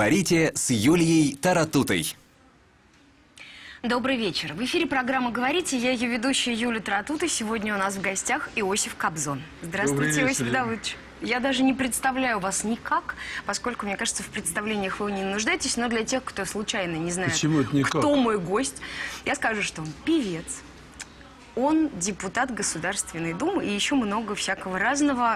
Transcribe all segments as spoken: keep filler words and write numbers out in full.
Говорите с Юлией Таратутой. Добрый вечер. В эфире программа «Говорите». Я ее ведущая Юлия Таратута. Сегодня у нас в гостях Иосиф Кобзон. Здравствуйте, Иосиф Давыдович. Я даже не представляю вас никак, поскольку, мне кажется, в представлениях вы не нуждаетесь, но для тех, кто случайно не знает, кто мой гость, я скажу, что он певец, он депутат Государственной Думы и еще много всякого разного.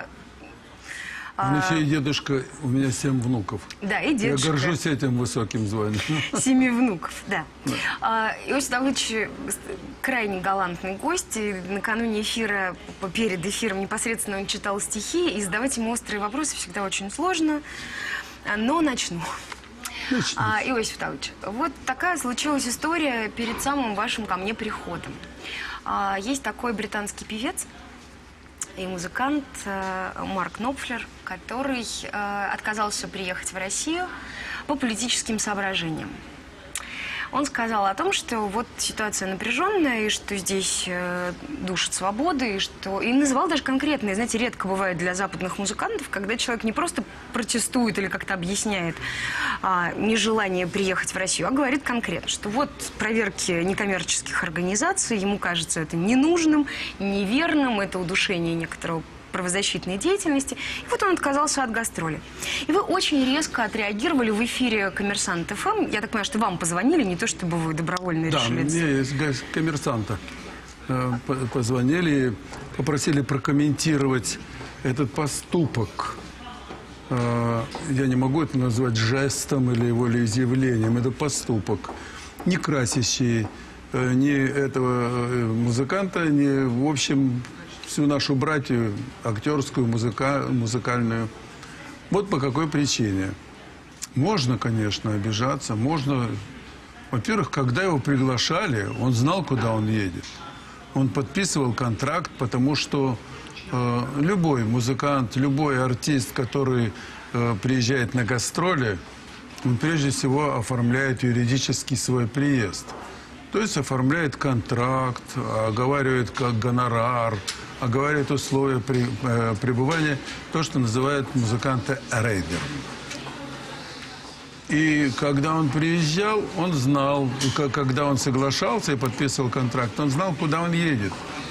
У меня еще и дедушка, у меня семь внуков. Да, и дедушка. Я горжусь этим высоким званием. Семи внуков, да. да. Иосиф Давыдович крайне галантный гость. И накануне эфира, перед эфиром непосредственно он читал стихи. И задавать ему острые вопросы всегда очень сложно. Но начну. А, Иосиф Давыдович, вот такая случилась история перед самым вашим ко мне приходом. А, есть такой британский певец и музыкант э, Марк Нопфлер, который э, отказался приехать в Россию по политическим соображениям. Он сказал о том, что вот ситуация напряженная, и что здесь э, душит свободы, и что... И называл даже конкретные, знаете, редко бывает для западных музыкантов, когда человек не просто протестует или как-то объясняет а, нежелание приехать в Россию, а говорит конкретно, что вот проверки некоммерческих организаций, ему кажется это ненужным, неверным, это удушение некоторого правозащитной деятельности. И вот он отказался от гастроли. И вы очень резко отреагировали в эфире «Коммерсант ФМ». Я так понимаю, что вам позвонили, не то чтобы вы добровольно да, решили. Да, мне из «Коммерсанта» позвонили, попросили прокомментировать этот поступок. Я не могу это назвать жестом или его изъявлением. Это поступок, не красящий ни этого музыканта, ни, в общем, всю нашу братью, актерскую, музыка, музыкальную. Вот по какой причине. Можно, конечно, обижаться, можно... Во-первых, когда его приглашали, он знал, куда он едет. Он подписывал контракт, потому что э, любой музыкант, любой артист, который э, приезжает на гастроли, он прежде всего оформляет юридически свой приезд. То есть оформляет контракт, оговаривает как гонорар, оговаривает условия при, э, пребывания, то, что называют музыканты рейдер. И когда он приезжал, он знал, когда он соглашался и подписывал контракт, он знал, куда он едет.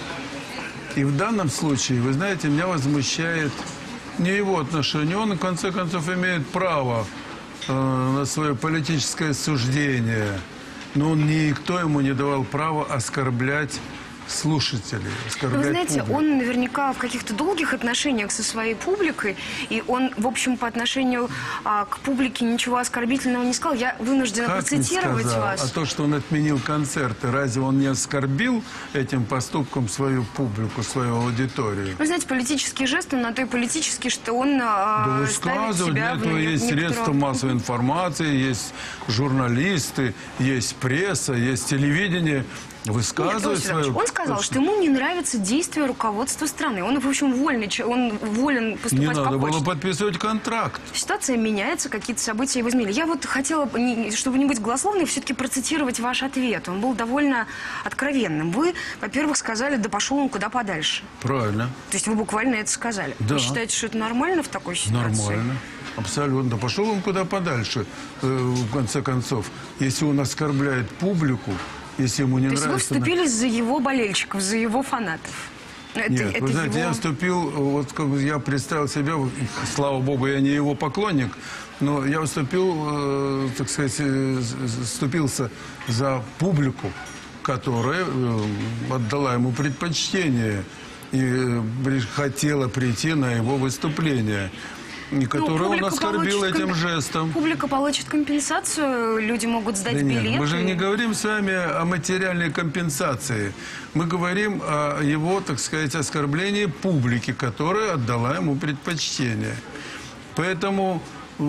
И в данном случае, вы знаете, меня возмущает не его отношение. Он, в конце концов, имеет право э, на свое политическое суждение. Но он, никто ему не давал права оскорблять слушателей, оскорблять Вы знаете, публику. Он наверняка в каких-то долгих отношениях со своей публикой, и он, в общем, по отношению а, к публике ничего оскорбительного не сказал. Я вынуждена Как процитировать вас. А то, что он отменил концерты, разве он не оскорбил этим поступком свою публику, свою аудиторию? Вы знаете, политический жест, он на то и политический, что он а, да ставит себя для этого в есть некоторого... средства массовой информации, есть журналисты, есть пресса, есть телевидение. Высказывает Нет, свою... Он сказал, что ему не нравится действие руководства страны. Он, в общем, вольный, он волен поступать не как надо хочет. было подписывать контракт. Ситуация меняется, какие-то события его изменили. Я вот хотела, чтобы не быть голословной, все-таки процитировать ваш ответ. Он был довольно откровенным. Вы, во-первых, сказали, да пошел он куда подальше. Правильно. То есть вы буквально это сказали. Да. Вы считаете, что это нормально в такой ситуации? Нормально. Абсолютно. Да пошел он куда подальше, э, в конце концов. Если он оскорбляет публику, если ему не То нравится... То есть вы вступились за его болельщиков, за его фанатов? Это, Нет, это вы знаете, его... я вступил, вот как я представил себя, слава богу, я не его поклонник, но я вступил, э, так сказать, э, вступился за публику, которая э, отдала ему предпочтение и э, хотела прийти на его выступление. И которую ну, он оскорбил этим комп... жестом. Публика получит компенсацию, люди могут сдать да нет, билеты. Мы же не говорим с вами о материальной компенсации. Мы говорим о его, так сказать, оскорблении публики, которая отдала ему предпочтение. Поэтому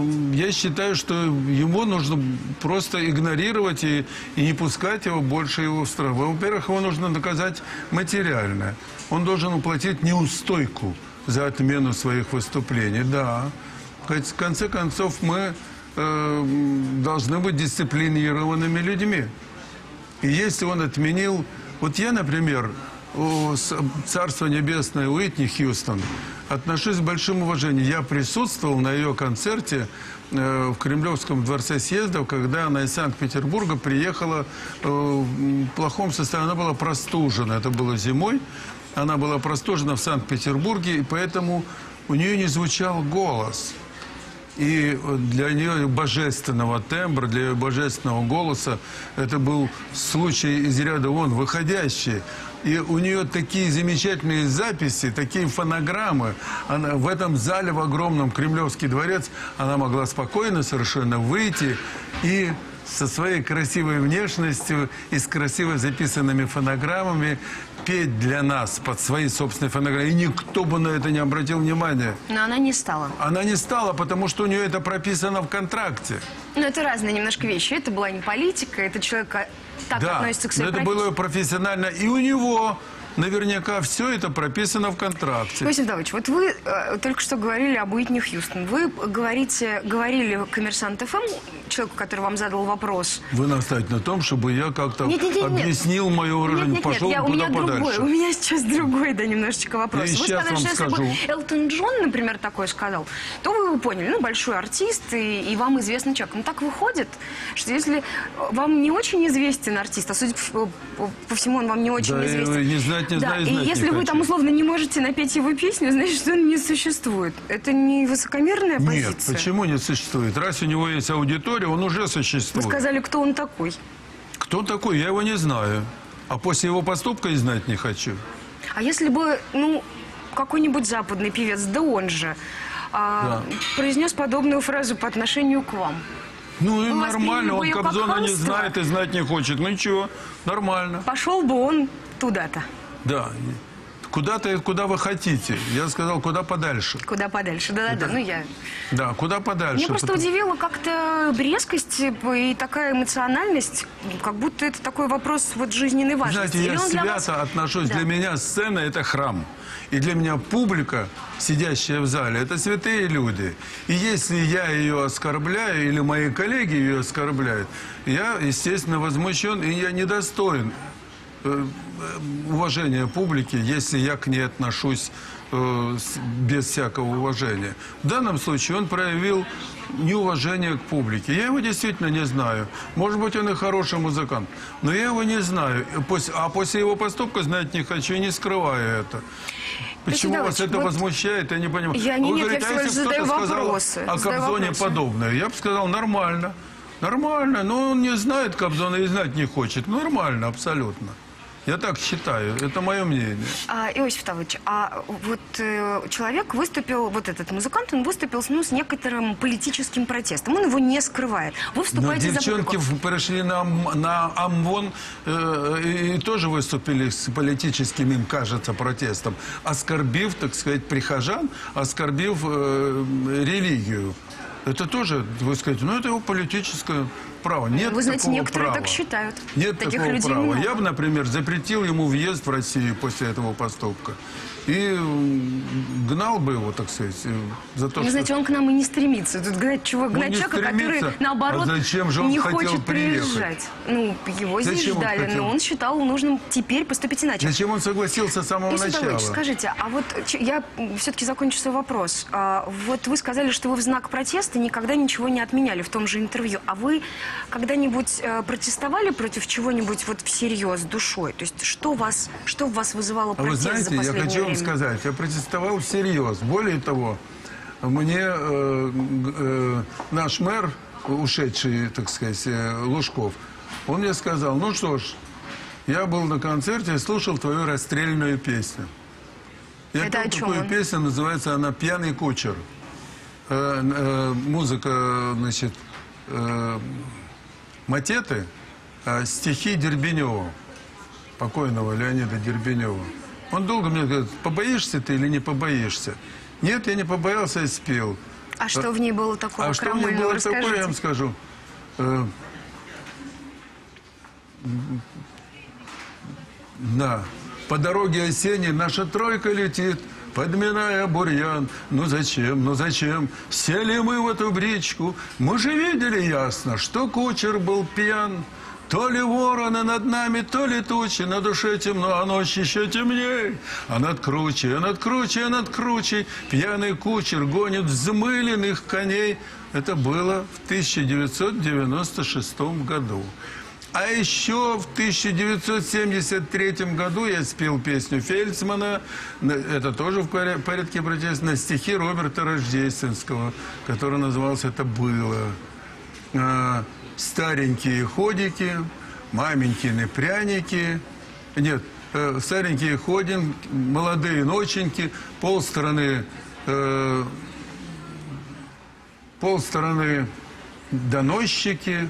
я считаю, что ему нужно просто игнорировать и, и не пускать его больше его в страну. Во-первых, его нужно наказать материально. Он должен уплатить неустойку за отмену своих выступлений. Да, в конце концов, мы э, должны быть дисциплинированными людьми. И если он отменил... Вот я, например, о, царство небесное Уитни Хьюстон отношусь с большим уважением. Я присутствовал на ее концерте э, в Кремлевском дворце съездов, когда она из Санкт-Петербурга приехала э, в плохом состоянии. Она была простужена, это было зимой. Она была простужена в Санкт-Петербурге, и поэтому у нее не звучал голос. И для нее божественного тембра, для ее божественного голоса это был случай из ряда вон выходящий. И у нее такие замечательные записи, такие фонограммы. Она в этом зале, в огромном Кремлевский дворец, она могла спокойно совершенно выйти и со своей красивой внешностью и с красиво записанными фонограммами петь для нас под свои собственные фонограммы. И никто бы на это не обратил внимания. Но она не стала. Она не стала, потому что у нее это прописано в контракте. Но это разные немножко вещи. Это была не политика, это человек так да, относится к своей но это профессии. было профессионально. И у него наверняка все это прописано в контракте. Иосиф Давыдович, вот вы э, только что говорили об Уитни Хьюстон. Вы говорите, говорили «Коммерсант ФМ», человеку, который вам задал вопрос. Вы настаиваете на том, чтобы я как-то объяснил мое уровень, нет, нет, пошел нет, я, куда у меня подальше. Другой, у меня сейчас другой, да, немножечко вопрос. Я вы сейчас сказали, вам что если скажу. бы Элтон Джон, например, такое сказал, то вы бы поняли, ну, большой артист, и, и вам известный человек. Но так выходит, что если вам не очень известен артист, а судя по, по, по всему, он вам не очень да, известен. Не знать, не да, знаю, и знать если не вы хочу. там условно не можете напеть его песню, значит, что он не существует. Это не высокомерная позиция? Нет, почему не существует? Раз у него есть аудитория, он уже существует. Вы сказали, кто он такой. Кто он такой? Я его не знаю. А после его поступка и знать не хочу. А если бы, ну, какой-нибудь западный певец, да он же, а, Да. произнес подобную фразу по отношению к вам? Ну и Вы нормально, восприняли бы он ее как Кобзона не хамство? знает и знать не хочет. Ну ничего, нормально. Пошел бы он туда-то. Да. Куда-то, куда вы хотите. Я сказал, куда подальше. Куда подальше. Да-да-да, ну я... Да, куда подальше. Меня просто Потому- удивила как-то резкость и такая эмоциональность, как будто это такой вопрос вот жизненной важности. Знаете, я Или он для свято вас- отношусь. Да. Для меня сцена – это храм. И для меня публика, сидящая в зале, это святые люди. И если я ее оскорбляю, или мои коллеги ее оскорбляют, я, естественно, возмущен, и я недостоин э, уважения публики, если я к ней отношусь э, с- без всякого уважения. В данном случае он проявил неуважение к публике. Я его действительно не знаю. Может быть, он и хороший музыкант, но я его не знаю. И пос- А после его поступка знать не хочу и не скрываю это. Почему Иосиф вас Давыдович, это вот возмущает, я не понимаю. я не- Вы нет, я говорите, всего а лишь если задаю кто-то сказал вопросы, о задаю Кобзоне вопросы. подобное? Я бы сказал, нормально. Нормально, но он не знает Кобзона и знать не хочет. Нормально, абсолютно. Я так считаю, это мое мнение. А, Иосиф Давыдович, а вот э, человек выступил, вот этот музыкант, он выступил ну, с некоторым политическим протестом. Он его не скрывает. Вы Но вступаете за девчонки публику. в- пришли на, Ам- на ОМОН э, и, и тоже выступили с политическим, им кажется, протестом, оскорбив, так сказать, прихожан, оскорбив э, религию. Это тоже, вы скажете, ну это его политическое право. Нет Вы знаете, такого некоторые права. так считают. Нет Таких такого людей права. много. Я бы, например, запретил ему въезд в Россию после этого поступка. И м, гнал бы его, так сказать, э, за то, Вы что... знаете, он к нам и не стремится. Тут гнать, чего, гнать не человека, который, стремится. наоборот, А зачем же он не хотел хочет приехать? приезжать. Ну, его здесь Зачем он ждали, хотел? но он считал нужным теперь поступить иначе. Зачем он согласился с самого Иосиф начала? Давыдович, скажите, а вот ч- я все-таки закончу свой вопрос. А, вот вы сказали, что вы в знак протеста никогда ничего не отменяли в том же интервью. А вы когда-нибудь э, протестовали против чего-нибудь вот всерьез, душой? То есть что вас, что в вас вызывало А вы протест знаете, за я последнее хочу вам время? сказать, я протестовал всерьез. Более того, мне э, г- э, наш мэр, ушедший, так сказать, э, Лужков, он мне сказал, ну что ж, я был на концерте и слушал твою расстрельную песню. Я Это пел о чем такую он? песню, называется она «Пьяный кучер». Э, э, музыка, значит, э, матеты, а стихи Дербенева, покойного Леонида Дербенева. Он долго мне говорит, побоишься ты или не побоишься? Нет, я не побоялся и спел. А что в ней было такого А что мне крамольного? было Расскажите. такое, я вам скажу. Э, Да. По дороге осенней наша тройка летит, подминая бурьян. Ну зачем, ну зачем? Сели мы в эту бричку. Мы же видели ясно, что кучер был пьян. То ли вороны над нами, то ли тучи, на душе темно, а ночь еще темней. А над кручей, а над кручей, а над кручей пьяный кучер гонит взмыленных коней. Это было в тысяча девятьсот девяносто шестом году. А еще в тысяча девятьсот семьдесят третьем году я спел песню Фельдсмана, это тоже в порядке протеста, на стихи Роберта Рождественского, который назывался «Это было». Старенькие ходики, маменькины пряники, нет, старенькие ходин, молодые ноченьки, полстраны, э, полстраны доносчики,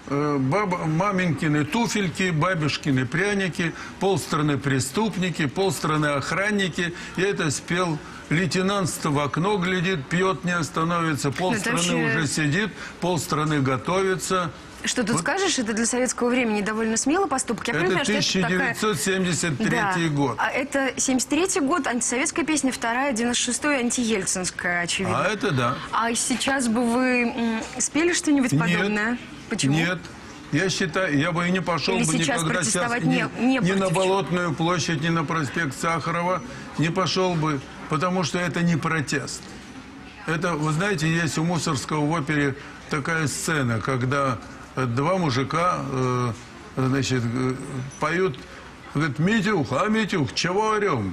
Баба, маменькины туфельки, бабушкины пряники, полстраны преступники, полстраны охранники. Я это спел. Лейтенант в окно глядит, пьет, не остановится. Полстраны вообще... уже сидит, полстраны готовится. Что тут вот. Скажешь, это для советского времени довольно смелый поступок. Я это понимаю, тысяча девятьсот семьдесят третий да. год. А это семьдесят третий год, антисоветская песня, вторая, девяносто шестой, антиельцинская, очевидно. А это да. А сейчас бы вы м, спели что-нибудь подобное? Нет. Почему? Нет. Я считаю, я бы и не пошел Или бы сейчас никогда сейчас не, не ни на Болотную площадь, ни на проспект Сахарова. Не пошел бы, потому что это не протест. Это, вы знаете, есть у Мусорского в опере такая сцена, когда два мужика, э, значит, поют, говорят, Митюх, а Митюх, чего орем?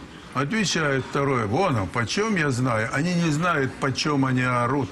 Отвечает второй, вон, а почем я знаю? Они не знают, почем они орут.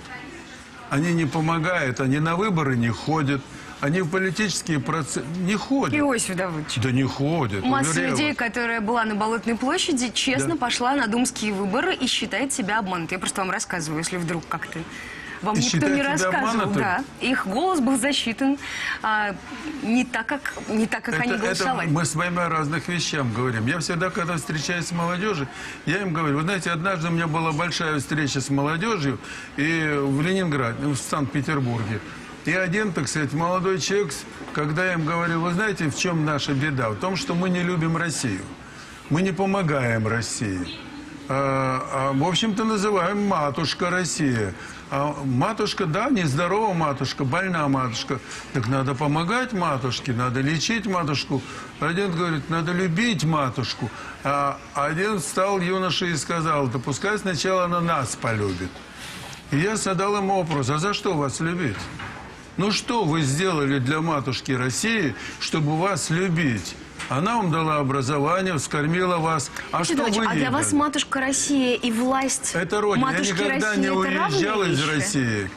Они не помогают, они на выборы не ходят, они в политические процессы не ходят. Иосиф Давыдович. Да не ходят. Масса уверяю людей, вас. которая была на Болотной площади, честно да. пошла на думские выборы и считает себя обманутой. Я просто вам рассказываю, если вдруг как-то... Вам и никто не рассказывал, да. Их голос был засчитан а, не так, как, не так, как это, они голосовали. Это мы с вами о разных вещах говорим. Я всегда, когда встречаюсь с молодежью, я им говорю, вы знаете, однажды у меня была большая встреча с молодежью и в Ленинграде, в Санкт-Петербурге. И один, так сказать, молодой человек, когда я им говорю, вы знаете, в чем наша беда? В том, что мы не любим Россию. Мы не помогаем России. А, а, в общем-то, называем матушка Россия. А матушка, да, нездорова матушка, больна матушка. Так надо помогать матушке, надо лечить матушку. Один говорит, надо любить матушку. А один встал юноша и сказал, да пускай сначала она нас полюбит. И я задал ему вопрос, а за что вас любить? Ну что вы сделали для матушки России, чтобы вас любить? Она вам дала образование, вскормила вас. А что вы А для вас матушка Россия и власть это родина. Я никогда России, не уезжал из вещи? России.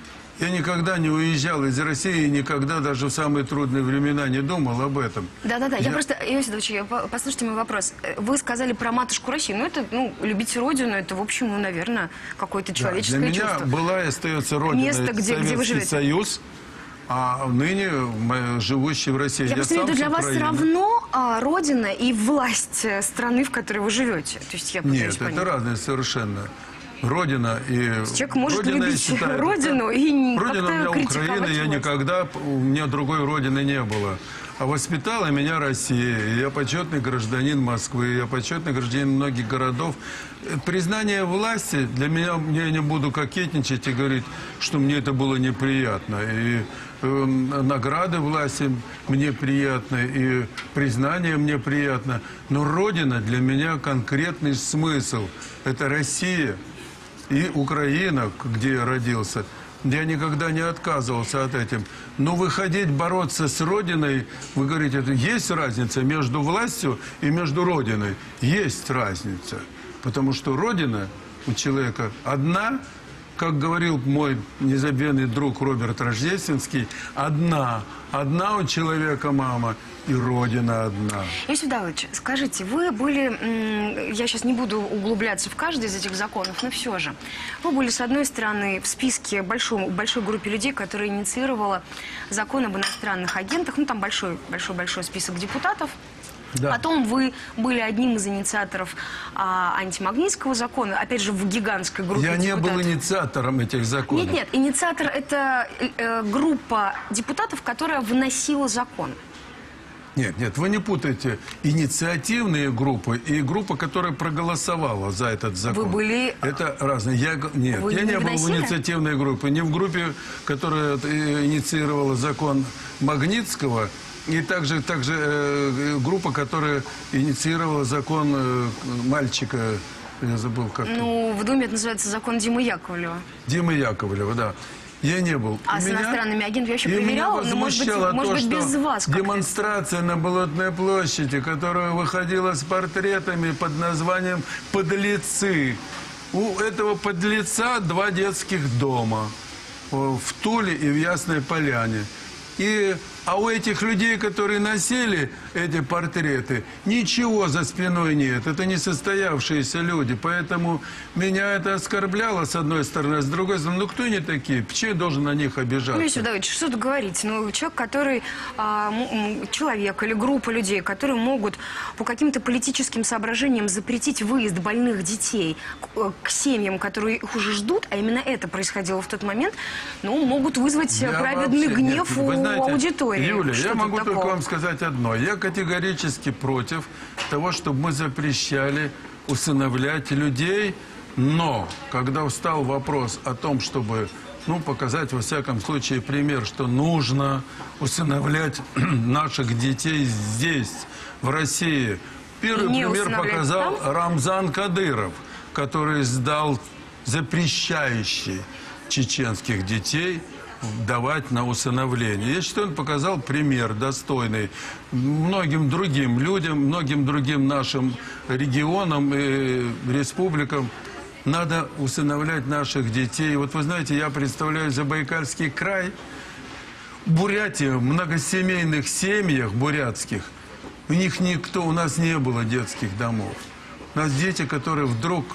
Я никогда не уезжал из России и никогда даже в самые трудные времена не думал об этом. Да-да-да. Я... Я просто, Иосиф Давыдович, послушайте мой вопрос. Вы сказали про матушку России. Ну, это, ну, любить родину, это, в общем, ну, наверное, какое-то человеческое да, для чувство. меня была и остается родина. Место, где, где вы живете. Союз. А ныне мы, живущие в России, я, я просто имею в виду, для вас равно а, родина и власть страны, в которой вы живете. То есть я Нет, понять. это разные совершенно. Родина и... Человек может родина, любить считаю, родину и не родина у меня Украина, я власть. никогда... У меня другой родины не было. А воспитала меня Россия. Я почетный гражданин Москвы, я почетный гражданин многих городов. Признание власти для меня, я не буду кокетничать и говорить, что мне это было неприятно. И э, награды власти мне приятны, и признание мне приятно. Но Родина для меня конкретный смысл. Это Россия и Украина, где я родился. Я никогда не отказывался от этим. Но выходить, бороться с Родиной, вы говорите, есть разница между властью и между Родиной? Есть разница. Потому что Родина у человека одна, как говорил мой незабвенный друг Роберт Рождественский, одна. Одна у человека мама, и Родина одна. Иосиф Давыдович, скажите, вы были, я сейчас не буду углубляться в каждый из этих законов, но все же, вы были, с одной стороны, в списке большой, большой группы людей, которая инициировала закон об иностранных агентах, ну там большой-большой-большой список депутатов. Да. Потом вы были одним из инициаторов а, антимагнитского закона, опять же, в гигантской группе Я депутатов. не был инициатором этих законов. Нет, нет, инициатор – это э, группа депутатов, которая вносила закон. Нет, нет, вы не путаете инициативные группы и группа, которая проголосовала за этот закон. Вы были... Это разные. Я, нет, Вы я не не был в инициативной группе. Не в группе, которая инициировала закон Магнитского, и также, также э, группа, которая инициировала закон э, мальчика, я забыл как. Ну, в Думе это называется закон Димы Яковлева. Димы Яковлева, да. Я не был. А И с меня, иностранными агентами я еще и проверяла, меня но, может быть, возмущало может то, быть, без что вас как-то. демонстрация на Болотной площади, которая выходила с портретами под названием «Подлецы». У этого подлеца два детских дома в Туле и в Ясной Поляне. И, а у этих людей, которые носили эти портреты, ничего за спиной нет. Это не состоявшиеся люди. Поэтому меня это оскорбляло, с одной стороны. А с другой стороны, ну кто они такие? Почему я должен на них обижаться? Ну, Юрий Давыдович, что тут говорить? Ну, человек, который, а, м, человек или группа людей, которые могут по каким-то политическим соображениям запретить выезд больных детей к, к семьям, которые их уже ждут, а именно это происходило в тот момент, ну, могут вызвать Я праведный вообще- гнев нет, у вы знаете, аудитории. Юля, Что я тут могу такого? только вам сказать одно. Я категорически против того, чтобы мы запрещали усыновлять людей, но когда встал вопрос о том, чтобы, ну, показать во всяком случае пример, что нужно усыновлять наших детей здесь, в России. Первый не пример усыновлять показал там? Рамзан Кадыров, который сдал запрещающий чеченских детей давать на усыновление. Я считаю, он показал пример достойный многим другим людям, многим другим нашим регионам и республикам. Надо усыновлять наших детей. Вот вы знаете, я представляю Забайкальский край. В Бурятии, в многосемейных семьях бурятских, у них никто, у нас не было детских домов. У нас дети, которые вдруг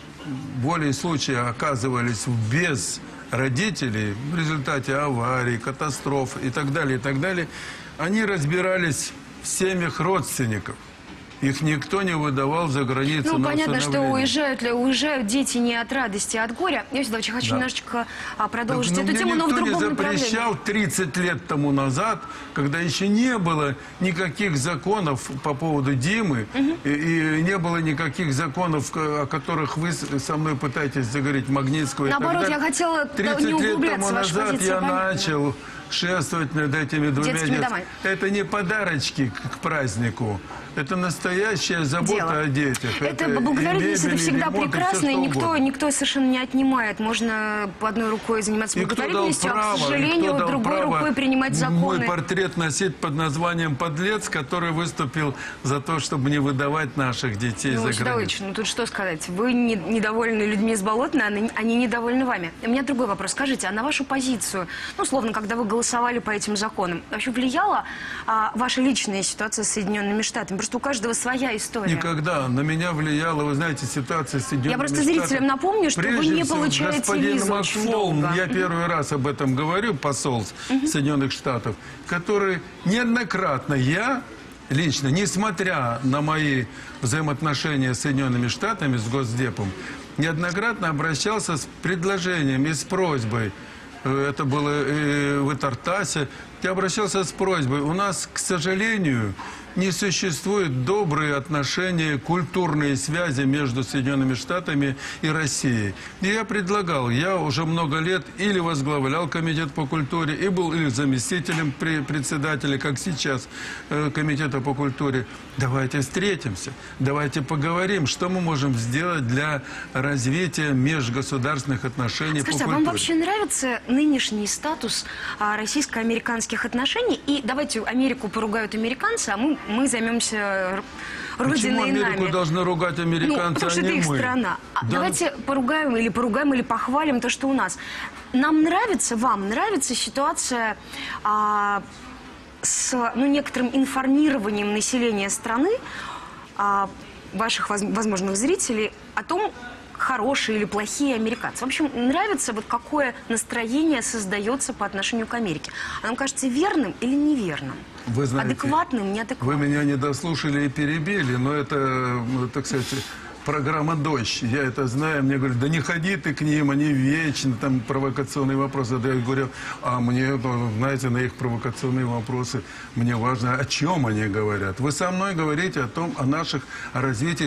волей случая оказывались без родителей в результате аварий, катастроф и так далее, и так далее, они разбирались в семьях родственников. Их никто не выдавал за границу Ну, на понятно, что усыновление. уезжают, ли, уезжают дети не от радости, а от горя. Я всегда очень хочу Да. немножечко а, продолжить Так, ну, эту мне тему, но в никто не другом направлении. запрещал тридцать лет тому назад, когда еще не было никаких законов по поводу Димы, и, и не было никаких законов, о которых вы со мной пытаетесь заговорить, Магнитского и так Наоборот, далее. я хотела тридцать не лет углубляться, тому ваша назад позиция я понятна. начал шествовать над этими двумя Детскими дет- домами. Это не подарочки к, к празднику. Это настоящая забота Дело. о детях. Это и благотворительность, это мебель, и всегда ремонт, и прекрасно, всё, и что никто, угодно. никто совершенно не отнимает. Можно по одной рукой заниматься И кто дал благотворительностью, а, право, к и сожалению, кто дал другой право рукой принимать законы. мой портрет носить под названием «Подлец», который выступил за то, чтобы не выдавать наших детей Ну, за Юрий Давыдович, границу. ну тут что сказать? Вы не- недовольны людьми из Болотной, они, они недовольны вами. У меня другой вопрос. Скажите, а на вашу позицию, ну, условно, когда вы голосовали по этим законам, вообще влияла а, ваша личная ситуация с Соединенными Штатами? Просто у каждого своя история. Никогда. На меня влияла, вы знаете, ситуация с Соединенными Я просто Штатами. зрителям напомню, что вы Прежде не всего, получаете господин визу очень Макфолм, долго. я первый раз об этом говорю, посол Соединенных Штатов, который неоднократно, я лично, несмотря на мои взаимоотношения с Соединенными Штатами, с Госдепом, неоднократно обращался с предложением и с просьбой. Это было и в Итартасе. Я обращался с просьбой. У нас, к сожалению, не существуют добрые отношения, культурные связи между Соединенными Штатами и Россией. И я предлагал, я уже много лет или возглавлял комитет по культуре, и был или заместителем при- председателя, как сейчас, э, комитета по культуре. Давайте встретимся, давайте поговорим, что мы можем сделать для развития межгосударственных отношений Скажите, по а культуре. вам вообще нравится нынешний статус а, российско-американских отношений? И давайте Америку поругают американцы, а мы, мы займемся р- Почему родиной Америку нами. должны ругать Ну, американцы, потому что а это не их мы? страна. А Да. Давайте поругаем или поругаем, или похвалим то, что у нас. Нам нравится, вам нравится ситуация а, с ну, некоторым информированием населения страны, а, ваших воз- возможных зрителей, о том, хорошие или плохие американцы. В общем, нравится, вот какое настроение создается по отношению к Америке. Оно кажется верным или неверным? Вы знаете, Адекватным, Вы неадекватным? меня не дослушали и перебили, но это, ну, так сказать, программа «Дождь». Я это знаю. Мне говорят, да не ходи ты к ним, они вечно, там провокационные вопросы. Да я говорю, а мне, знаете, на их провокационные вопросы мне важно, о чем они говорят. Вы со мной говорите о том, о наших, о развитии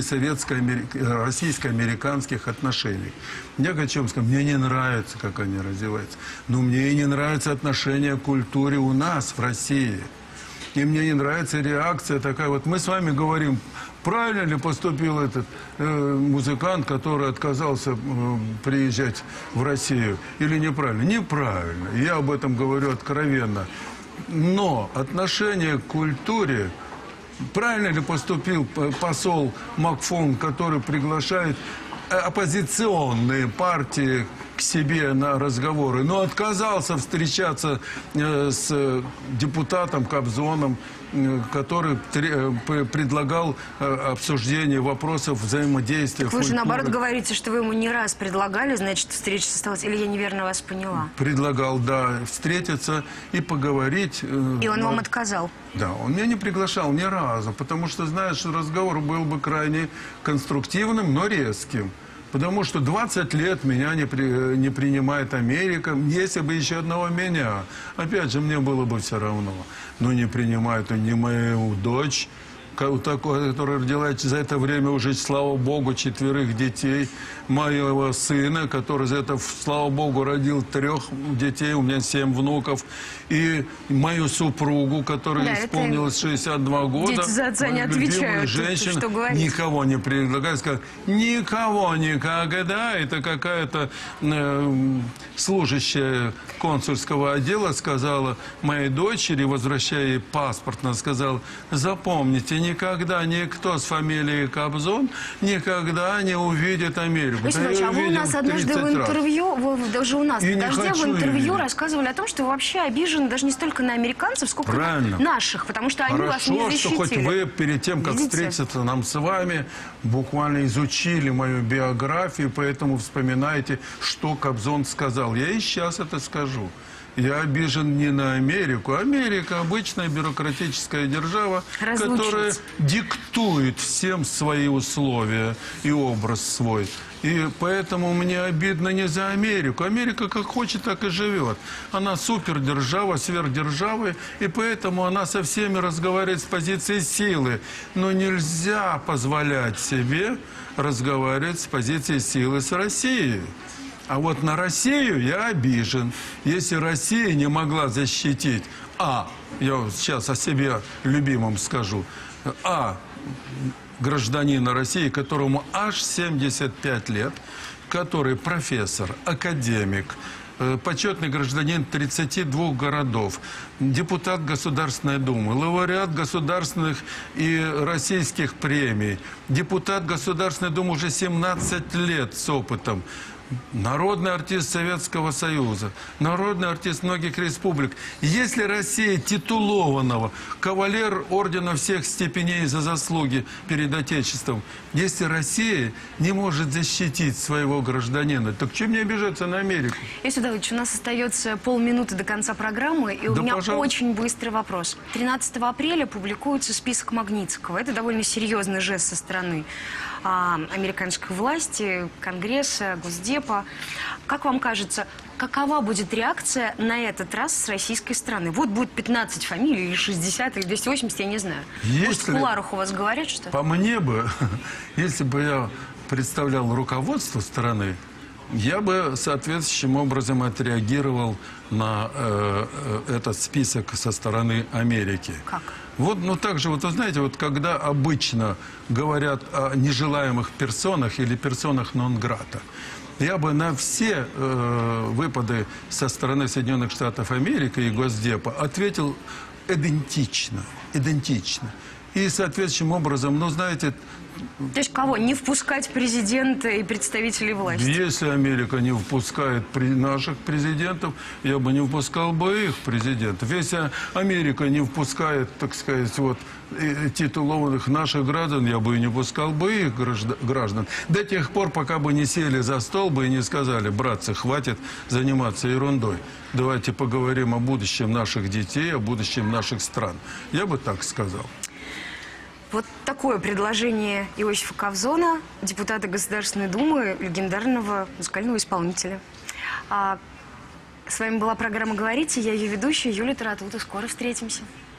российско-американских отношений. Я хочу вам сказать, мне не нравится, как они развиваются. Но мне и не нравится отношение к культуре у нас, в России. И мне не нравится реакция такая. Вот мы с вами говорим, правильно ли поступил этот э, музыкант, который отказался э, приезжать в Россию, или неправильно? Неправильно. Я об этом говорю откровенно. Но отношение к культуре, правильно ли поступил посол Макфон, который приглашает оппозиционные партии к себе на разговоры, но отказался встречаться э, с депутатом Кобзоном, э, который э, предлагал э, обсуждение вопросов взаимодействия. Так вы же наоборот говорите, что вы ему не раз предлагали, значит, встреча состоялась, или я неверно вас поняла? Предлагал, да, встретиться и поговорить. Э, и он но... вам отказал? Да, он меня не приглашал ни разу, потому что знает, что разговор был бы крайне конструктивным, но резким. Потому что двадцать лет меня не, при, не принимает Америка. Если бы еще одного меня, опять же, мне было бы все равно. Но не принимает он ни мою дочь, которая родила за это время уже, слава богу, четверых детей. Моего сына, который за это, слава богу, родил трех детей, у меня семь внуков. И мою супругу, которой да, исполнилось шестьдесят два года. Дети за отца не отвечают. Женщина, что никого не предлагает. Сказать, никого никогда. Это какая-то э, служащая консульского отдела сказала моей дочери, возвращая ей паспорт, она сказала, запомните, никогда никто с фамилией Кобзон никогда не увидит Америку. Василий да, а вы у нас однажды в интервью, вы, даже у нас, подожди, в интервью рассказывали о том, что вы вообще обижены даже не столько на американцев, сколько Правильно. на наших, потому что они Хорошо, вас не защитили. Что хоть вы перед тем, как Видите? встретиться нам с вами, буквально изучили мою биографию, поэтому вспоминаете, что Кобзон сказал. Я и сейчас это скажу. Я обижен не на Америку. Америка – обычная бюрократическая держава, Разлучить. которая диктует всем свои условия и образ свой. И поэтому мне обидно не за Америку. Америка как хочет, так и живет. Она супердержава, сверхдержава, и поэтому она со всеми разговаривает с позиции силы. Но нельзя позволять себе разговаривать с позиции силы с Россией. А вот на Россию я обижен. Если Россия не могла защитить, а, я сейчас о себе любимом скажу, а, гражданина России, которому аж семьдесят пять лет, который профессор, академик, почетный гражданин тридцати двух городов, депутат Государственной Думы, лауреат государственных и российских премий, депутат Государственной Думы уже семнадцать лет с опытом, народный артист Советского Союза, народный артист многих республик. Если Россия титулованного, кавалер ордена всех степеней за заслуги перед Отечеством, если Россия не может защитить своего гражданина, так чем мне обижаться на Америку? Иосиф Давыдович, у нас остается полминуты до конца программы, и у да, меня пожалуйста. очень быстрый вопрос. тринадцатого апреля публикуется список Магнитского. Это довольно серьезный жест со стороны а, американской власти, Конгресса, Госдепа. Как вам кажется, какова будет реакция на этот раз с российской стороны? Вот будет пятнадцать фамилий, или шестьдесят, или двести восемьдесят, я не знаю. Может, в кулуарах у вас говорят, что? По мне бы, если бы я представлял руководство страны, я бы соответствующим образом отреагировал на э, этот список со стороны Америки. Как? Вот, ну так же, вот вы знаете, вот когда обычно говорят о нежелаемых персонах или персонах нон-грата, я бы на все э, выпады со стороны Соединенных Штатов Америки и Госдепа ответил идентично, идентично. И соответствующим образом, ну знаете... То есть кого? Не впускать президента и представителей власти? Если Америка не впускает наших президентов, я бы не впускал бы их президентов. Если Америка не впускает, так сказать, вот, титулованных наших граждан, я бы и не впускал бы их граждан. До тех пор, пока бы не сели за стол бы и не сказали, братцы, хватит заниматься ерундой. Давайте поговорим о будущем наших детей, о будущем наших стран. Я бы так сказал. Вот такое предложение Иосифа Кобзона, депутата Государственной Думы, легендарного музыкального исполнителя. А, с вами была программа «Говорите». Я ее ведущая Юлия Таратута. Скоро встретимся.